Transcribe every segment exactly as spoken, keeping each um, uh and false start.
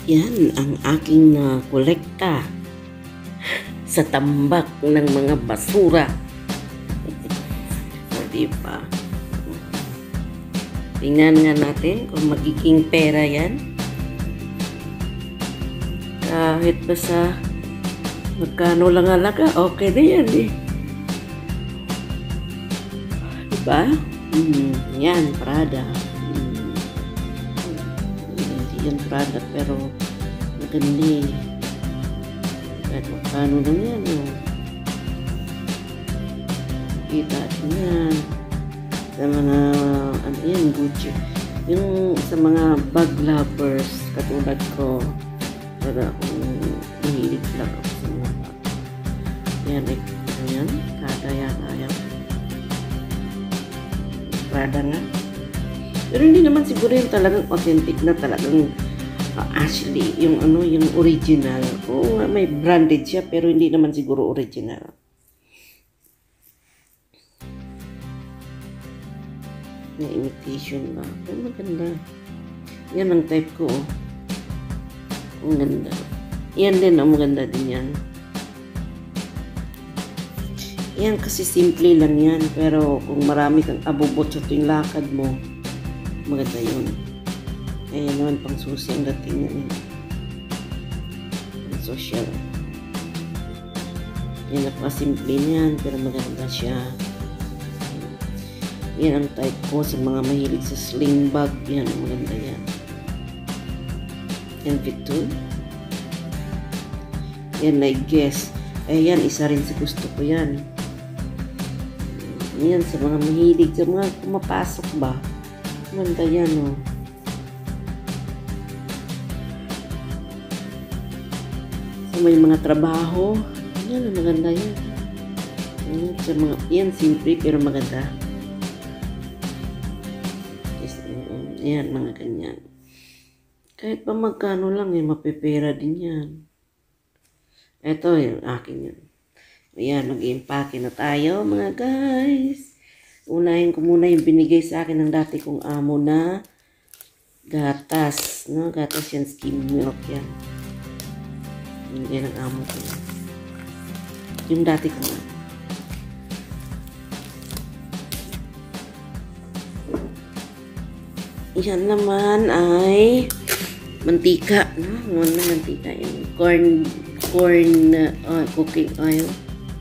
Yan ang aking uh, kolekta sa tambak ng mga basura. O, diba? Tingnan nga natin kung magiging pera yan. Kahit ba sa magkano lang halaga, okay na yan eh. Diba? Mm, yan, Prada. Mm. Hindi yan Prada, pero maganda eh. Kahit magkano lang yan eh. Kita yan. Sa mga, ano yan, Gucci. Yung sa mga bag lovers, katulad ko, para akong mahilig lang ako sa mga bag. Yan, eh, yan, kada yata yan. Prada nga. Pero hindi naman siguro yung talagang authentic na talagang uh, actually, yung ano, yung original. Oo nga, may branded siya, pero hindi naman siguro original. Na imitation lang. Pero maganda. Yan ang type ko. Oh. Ang ganda. Yan din, ang maganda din yan. Yan kasi simple lang yan. Pero kung marami kang abubot sa tuwing lakad mo, maganda yun. Ayan naman, pang susi ang dating yan. Pang social. Yan napaka-simple niyan, pero maganda siya. Yan ang type ko sa mga mahilig sa sling bag. Yan, maganda yan. Yan, fit two. Yan, I guess. Ayan, isa rin sa gusto ko yan. Yan, sa mga mahilig, sa mga pumapasok ba. Maganda yan, oh. Sa may mga trabaho, yan, maganda yan. Yan, sa mga, yan, simple, pero maganda. Yan, mga ganyan. Kahit pa magkano lang, eh, mapipera din yan. Ito, yung akin yun. Ayan, mag-i-impake na tayo, mga guys. Unahin ko muna yung binigay sa akin ng dati kong amo na gatas. No? Gatas yan, skim milk yan. Yan ang amo ko. Yung dati ko na. Yan naman ay mantika. No? Ano mantika? Yung corn, corn uh, cooking oil.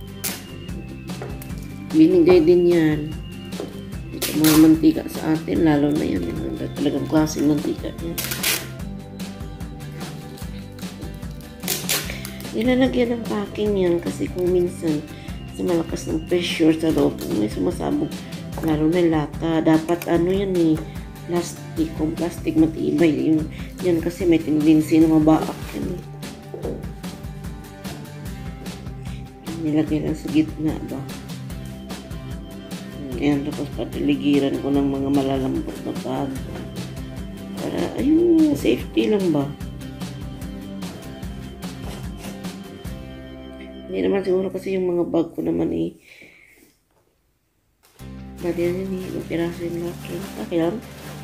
Binigay din yan. Ito mga mantika sa atin, lalo na yan. Yung talagang klaseng mantika yan. Nilalagyan ng packing yan kasi kung minsan sa malakas ng pressure sa loob, may sumasabog. Lalo na lata. Dapat ano yan eh, plastic. Kung plastic matibay. Yung, yan kasi may tendency na mabaak yan eh. Nilagay lang sa gitna ba. Ayan, tapos patiligiran ko ng mga malalambot na bag. Para, ayun, safety lang ba. Hindi naman siguro kasi yung mga bag ko naman eh. Dati yan yun eh, magpiraso yung laki. Okay lang.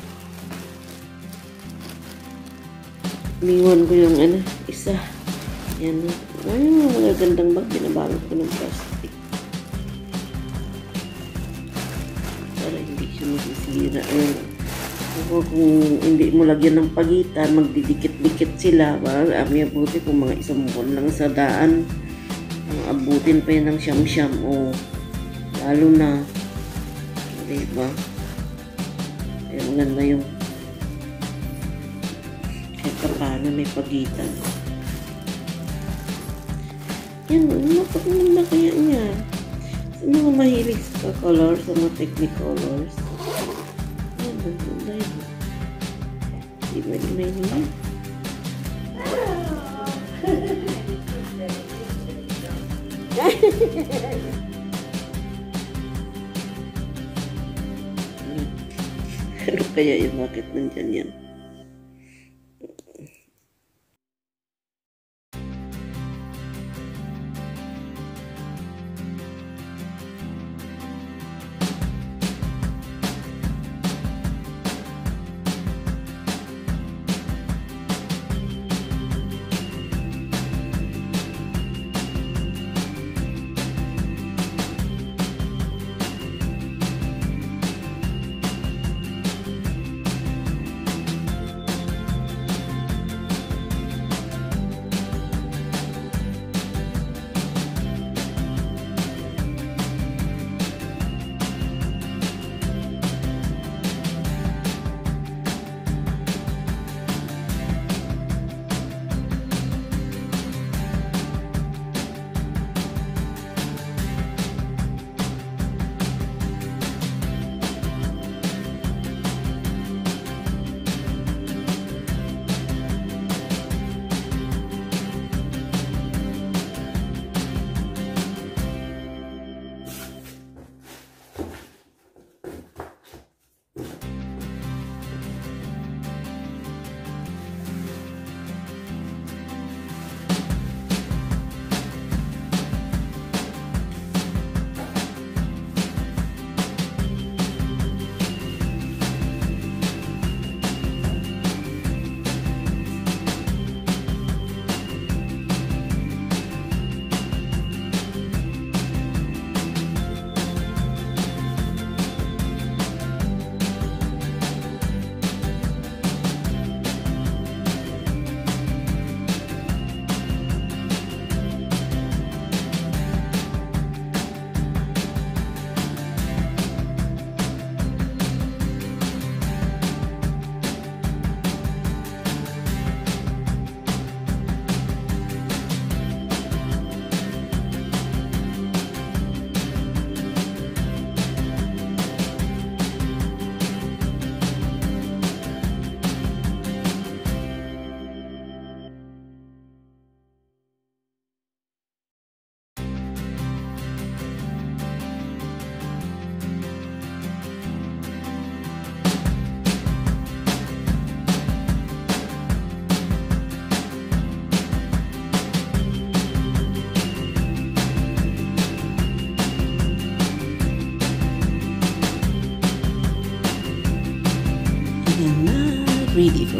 Iniwan ko yung ano, isa. Yan na. Ayun, mga gandang bag, binabalot ko ng plastic. Para hindi siya masisira. Ayun. Ako kung hindi mo lagyan ng pagitan, magdidikit-dikit sila. Ami abuti kung mga isang buwan lang sa daan. Ang abutin pa yun ng siyam-siyam. O, lalo na. Diba? Kaya maganda yung kahit pa paano may pagitan. Yan, napakaganda kaya niya. Sa mga mahilig sa colors, sa mga technicolors. Yan, maganda yun. Di ba din na yun? Ano kaya yung bakit nandyan yan?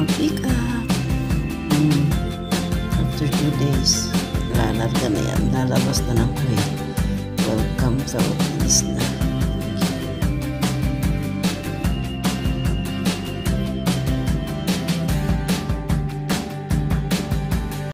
mag-pick up. Hmm. After two days, lalarga na yan. Lalabas na ng way. Welcome sa office na.